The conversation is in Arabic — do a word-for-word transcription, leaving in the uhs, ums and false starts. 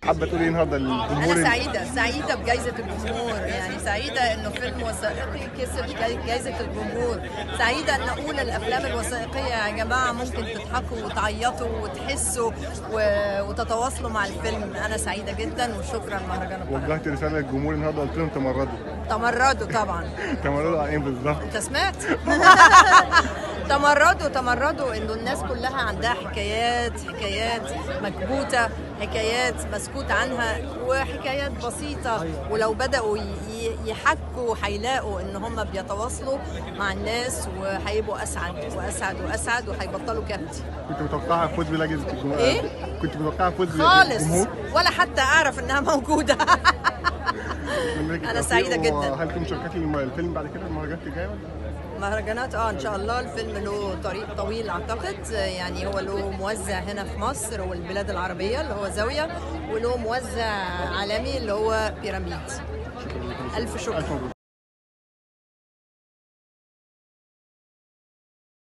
حابه تقولي ايه النهارده للجمهور؟ أنا سعيدة سعيدة بجائزة الجمهور، يعني سعيدة إنه فيلم وثائقي كسب جاي- جائزة الجمهور، سعيدة إن أقول الأفلام الوثائقية يا جماعة ممكن تضحكوا وتعيطوا وتحسوا و- وتتواصلوا مع الفيلم. أنا سعيدة جدا وشكرا مهرجان القاهرة. وجهت رساله للجمهور النهارده قلت لهم تمردوا. تمردوا طبعا. تمردوا على ايه بالظبط؟ انت سمعت؟ تمردوا تمردوا انه الناس كلها عندها حكايات حكايات مكبوته، حكايات مسكوت عنها وحكايات بسيطه، ولو بداوا ي- ي- يحكوا هيلاقوا ان هم بيتواصلوا مع الناس وهيبقوا اسعد واسعد واسعد وهيبطلوا كبت. كنت متوقعه فوز بجائزه الجمهور؟ إيه؟ كنت متوقعه فوز خالص بالجمهور؟ ولا حتى اعرف انها موجوده. أنا سعيدة جداً. هل في مشاركات للفيلم بعد كده المهرجانات الجايه ولا؟ مهرجانات اه ان شاء الله. الفيلم له طريق طويل اعتقد، يعني هو له موزع هنا في مصر والبلاد العربيه اللي هو زاويه، وله موزع عالمي اللي هو بيراميد. الف شكر. ألف مبروك.